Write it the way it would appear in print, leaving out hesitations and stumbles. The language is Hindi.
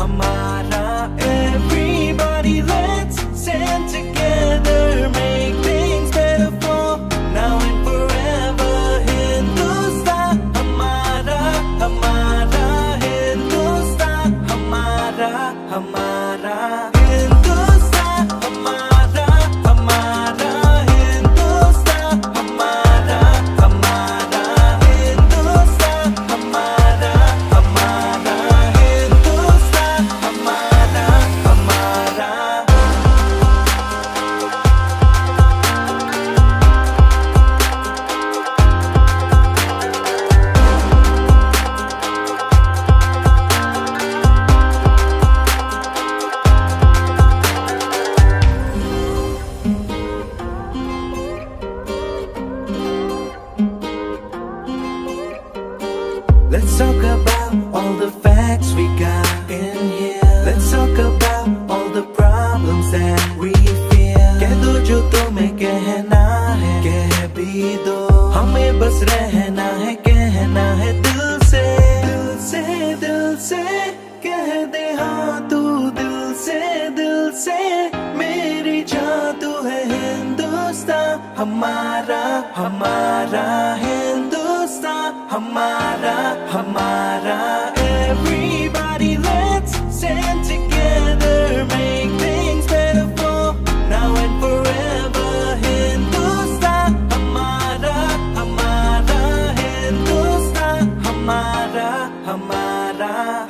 हमारा. Everybody let's stand together, make things better for now and forever. Hindustan हमारा, हमारा हिंदुस्तान हमारा, हमारा हिंदुस्तान हमारा, हमारा हिंदुस्तान हमारा, हमारा हिंदुस्तान हमारा, हमारा हिंदुस्तान हमारा, हमारा. Let's talk about all the facts we got in here. Let's talk about all the problems that we feel. कह दो जो तुम्हें कहना है, कह भी दो. हमें बस रहना है, कहना है दिल से, दिल से, दिल से. कह दे हाँ तू दिल से, दिल से. मेरी जान तू है हिंदुस्तान हमारा, हमारा हिंदुस्तान हमारा, हमारा. Everybody let's stand together, make things better for now and forever. Hindustan हमारा, हमारा हिंदुस्तान हमारा, हमारा.